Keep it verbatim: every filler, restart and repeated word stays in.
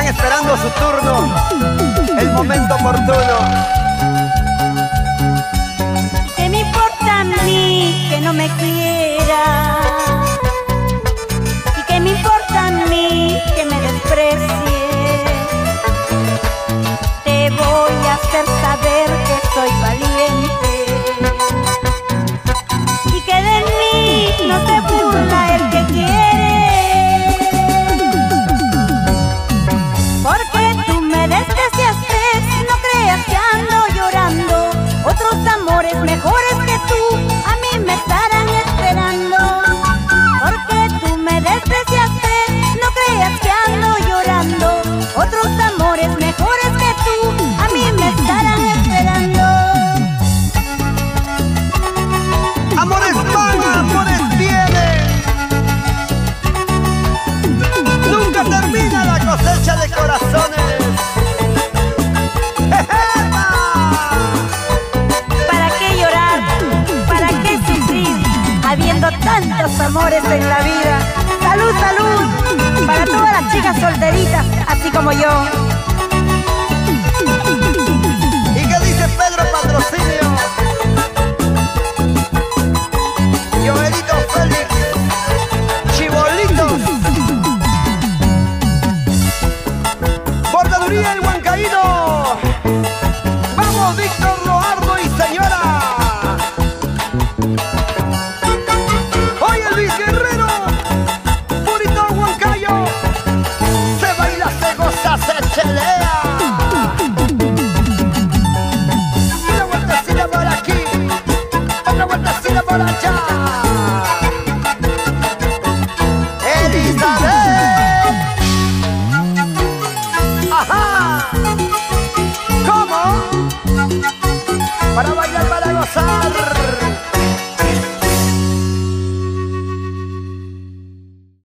esperando su turno, el momento oportuno. ¿Qué me importa a mí que no me quiera? ¿Y qué me importa a mí que me desprecie? Te voy a hacer saber que soy valiente y que de mí no se burla el que quiere. Porque tú me despreciaste, no creas que ando llorando. Otros amores mejores que tú a mí me estarán esperando. Porque tú me despreciaste, no creas que ando llorando. Otros amores mejores que tú a mí me estarán esperando. Amores van, amores vienen. Nunca termina la cosecha de corazones. ¿Para qué llorar? ¿Para qué sufrir? Habiendo tantos amores en la vida. ¡Salud, salud! Para todas las chicas solteritas, así como yo. ¿Y qué dice Pedro Patrocinio?